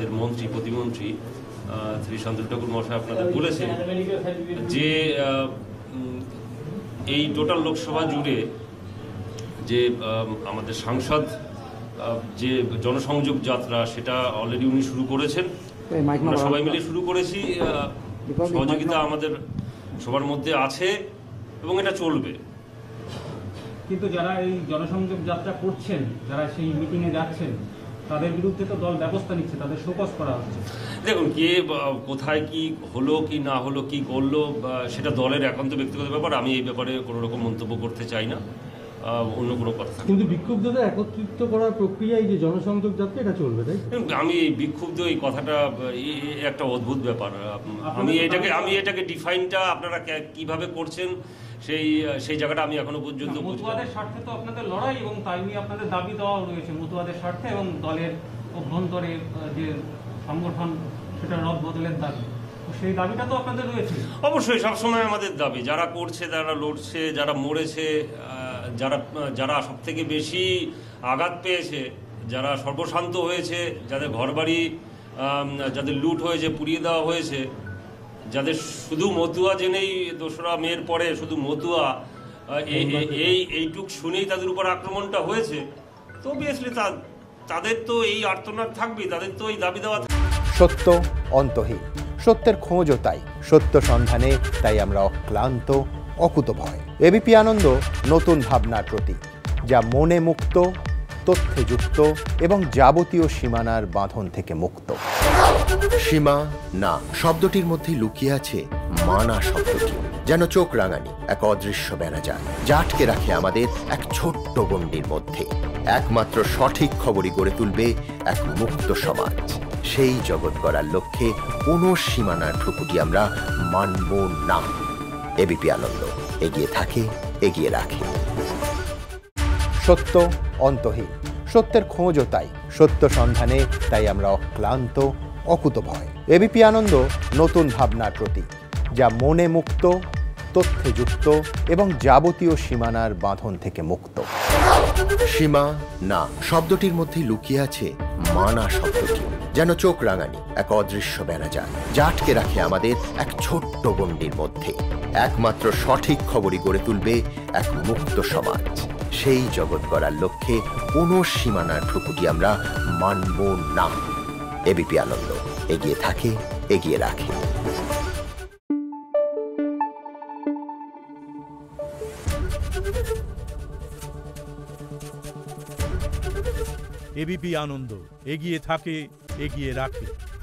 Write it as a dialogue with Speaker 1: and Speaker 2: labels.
Speaker 1: আমাদের মন্ত্রী প্রতিমন্ত্রী শ্রী শান্তনু ঠাকুর মহাশয় আপনাদের বলেছেন যে এই টোটাল লোকসভা জুড়ে যে আমাদের সাংসদ যে জনসংযোগ যাত্রা সেটা অলরেডি উনি শুরু করেছেন। আমরা সবাই মিলে শুরু করেছি, সহযোগিতা আমাদের সবার মধ্যে আছে এবং এটা চলবে।
Speaker 2: কিন্তু যারা এই জনসংযোগ যাত্রা করছেন, যারা সেই মিটিংয়ে যাচ্ছেন, তাদের বিরুদ্ধে তো দল ব্যবস্থা নিচ্ছে, তাদের শোকজ করা হচ্ছে।
Speaker 1: দেখুন, কে কোথায় কি হলো কি না হলো, কি করলো, সেটা দলের একান্ত ব্যক্তিগত ব্যাপার। আমি এই ব্যাপারে কোনো রকম মন্তব্য করতে চাই না, অন্য কোনো কথা।
Speaker 3: কিন্তু বিক্ষুব্ধদের একত্রিত করার প্রক্রিয়ায় যে জনসংযোগ যাত্রা এটা চলবে, তাই?
Speaker 1: আমি এই বিক্ষুব্ধ এই কথাটা একটা অদ্ভুত ব্যাপার। আমি এটাকে ডিফাইনটা আপনারা কিভাবে করছেন সেই জায়গাটা আমি এখনো পর্যন্ত
Speaker 2: মতুয়াদের স্বার্থে তো আপনাদের লড়াই, এবং তাই নিয়ে আপনাদের দাবি দেওয়া রয়েছে মতুয়াদের স্বার্থে এবং দলের অভ্যন্তরে যে সংগঠন সেটা রদ বদলের দাবি, সেই দাবিটা তো আপনাদের রয়েছে।
Speaker 1: অবশ্যই সবসময় আমাদের দাবি, যারা করছে, যারা লড়ছে, যারা মরেছে, যারা সব থেকে বেশি আঘাত পেয়েছে, যারা সর্বশান্ত হয়েছে, যাদের ঘরবাড়ি যাদের লুট হয়েছে, পুড়িয়ে দেওয়া হয়েছে, যাদের শুধু মতুয়া জেনেই 2রা মের পরে শুধু মতুয়া এইটুক শুনেই তাদের উপর আক্রমণটা হয়েছে, তো অবভিয়াসলি তাদের তো এই আর্তনাদ থাকবেই, তাদের তো এই দাবি দেওয়া।
Speaker 4: সত্য অন্তহীন, সত্যের খোঁজও তাই, সত্য সন্ধানে তাই আমরা অক্লান্ত, অকুতভয়। এবিপি আনন্দ নতুন ভাবনার প্রতীক, যা মনে মুক্ত, তথ্যে যুক্ত এবং যাবতীয় সীমানার বাঁধন থেকে মুক্ত। সীমা না শব্দটির মধ্যে লুকিয়ে আছে মানা শব্দটি, যেন চোখ রাঙানি এক অদৃশ্য বেড়াজাল, যা আটকে রাখে আমাদের এক ছোট্ট গণ্ডির মধ্যে। একমাত্র সঠিক খবরই গড়ে তুলবে এক মুক্ত সমাজ। সেই জগৎ গড়ার লক্ষ্যে কোনো সীমানার ঠুকুটি আমরা মানব না। এবিপি আনন্দ এগিয়ে থাকে, এগিয়ে রাখে। সত্য অন্তহীন, সত্যের খোঁজও তাই, সত্য সন্ধানে তাই আমরা অক্লান্ত, অকুতভয়। এবিপি আনন্দ নতুন ভাবনার প্রতীক, যা মনে মুক্ত, তথ্যে যুক্ত এবং যাবতীয় সীমানার বাঁধন থেকে মুক্ত। সীমা না শব্দটির মধ্যে লুকিয়ে আছে মানা শব্দটি, যেন চোখ রাঙানি এক অদৃশ্য বেড়াজাল, যা আটকে রাখে আমাদের এক ছোট্ট গণ্ডির মধ্যে। একমাত্র সঠিক খবরই গড়ে তুলবে এক মুক্ত সমাজ। সেই জগৎ গড়ার লক্ষ্যে কোনো সীমানার ঠুকুটি আমরা মানব না। এবিপি আনন্দ এগিয়ে থাকে, এগিয়ে রাখে।
Speaker 5: এবিপি আনন্দ এগিয়ে থাকে, এগিয়ে রাখে।